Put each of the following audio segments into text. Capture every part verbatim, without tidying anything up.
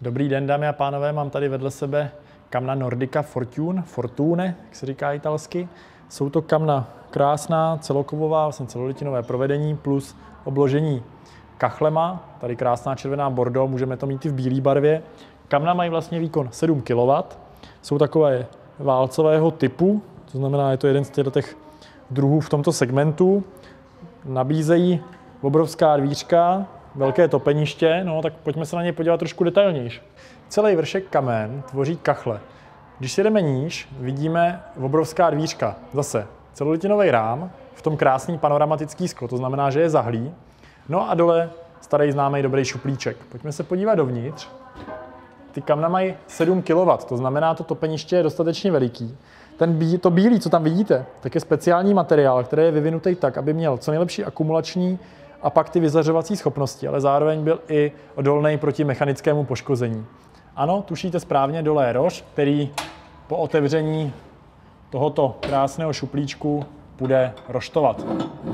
Dobrý den, dámy a pánové, mám tady vedle sebe kamna Nordica Fortune, Fortune, jak se říká italsky. Jsou to kamna krásná, celokovová, vlastně celolitinové provedení plus obložení kachlema. Tady krásná červená bordeaux, můžeme to mít i v bílé barvě. Kamna mají vlastně výkon sedm kilowattů, jsou takové válcového typu, to znamená, je to jeden z těch druhů v tomto segmentu. Nabízejí obrovská dvířka, velké topeniště, no tak pojďme se na ně podívat trošku detailnější. Celý vršek kamen tvoří kachle. Když si jdeme níž, vidíme obrovská dvířka. Zase celolitinový rám, v tom krásný panoramatický sklo, to znamená, že je zahlý. No a dole starý známý dobrý šuplíček. Pojďme se podívat dovnitř. Ty kamna mají sedm kilowattů, to znamená, to topeniště je dostatečně veliký. Ten bí, to bílý, co tam vidíte, tak je speciální materiál, který je vyvinutý tak, aby měl co nejlepší akumulační a pak ty vyzařovací schopnosti, ale zároveň byl i odolný proti mechanickému poškození. Ano, tušíte správně, dole je rož, který po otevření tohoto krásného šuplíčku bude roštovat.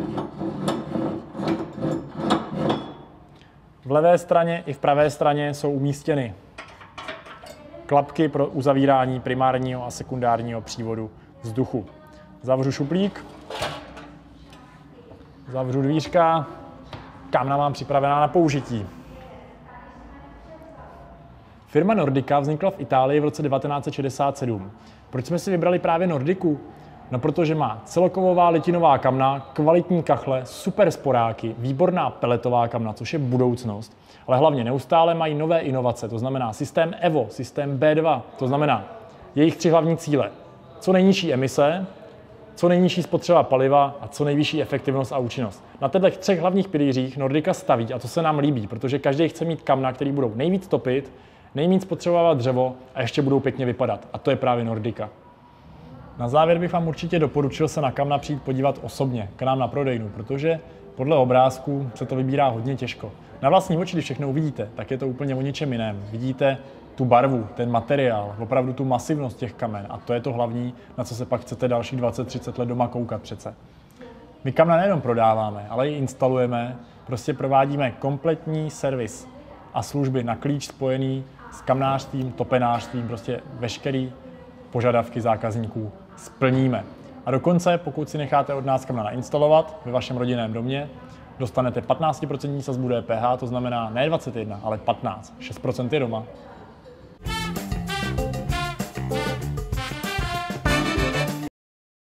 V levé straně i v pravé straně jsou umístěny klapky pro uzavírání primárního a sekundárního přívodu vzduchu. Zavřu šuplík, zavřu dvířka, kamna mám připravená na použití. Firma Nordica vznikla v Itálii v roce devatenáct set šedesát sedm. Proč jsme si vybrali právě Nordiku? No protože má celokovová litinová kamna, kvalitní kachle, super sporáky, výborná peletová kamna, což je budoucnost. Ale hlavně neustále mají nové inovace, to znamená systém Evo, systém B dva, to znamená jejich tři hlavní cíle. Co nejnižší emise, co nejnižší spotřeba paliva a co nejvyšší efektivnost a účinnost. Na těchto třech hlavních pilířích Nordica staví a to se nám líbí, protože každý chce mít kamna, který budou nejvíc topit, nejméně spotřebovat dřevo a ještě budou pěkně vypadat. A to je právě Nordica. Na závěr bych vám určitě doporučil se na kamna přijít podívat osobně, k nám na prodejnu, protože podle obrázků se to vybírá hodně těžko. Na vlastní oči, když všechno uvidíte, tak je to úplně o ničem jiném. Vidíte tu barvu, ten materiál, opravdu tu masivnost těch kamen a to je to hlavní, na co se pak chcete dalších dvacet třicet let doma koukat přece. My kamna nejenom prodáváme, ale i instalujeme, prostě provádíme kompletní servis a služby na klíč spojený s kamnářstvím, topenářstvím, prostě veškerý požadavky zákazníků splníme. A dokonce, pokud si necháte od nás kamna nainstalovat ve vašem rodinném domě, dostanete patnáct procent sazbu D P H, to znamená ne dvacet jedna, ale patnáct, šest procent je doma.